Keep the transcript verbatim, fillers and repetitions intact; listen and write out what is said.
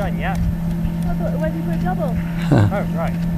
fine, yeah. I thought, where did you put a double? Oh, right.